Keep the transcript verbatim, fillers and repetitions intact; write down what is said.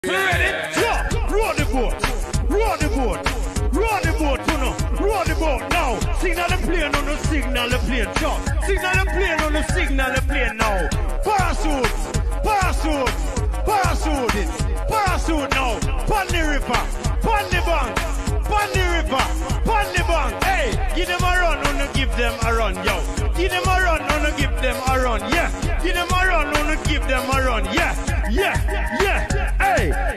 Ready? Drop! Roll the boat! Roll the boat! Roll the boat, you know! Roll the boat now! Signal the plane on the signal the plane, drop! Signal the plane on the signal the plane now! Parachute! Parachute! Parachute! Parachute now! Pon the river! Pon the bank! Pon the river! Pon the bank! Hey! Give them a run, wanna give them a run, yo! Give them a run, wanna give them a run, yeah! Give them a run, wanna give them a run, yeah! Yeah! Yeah! Hey!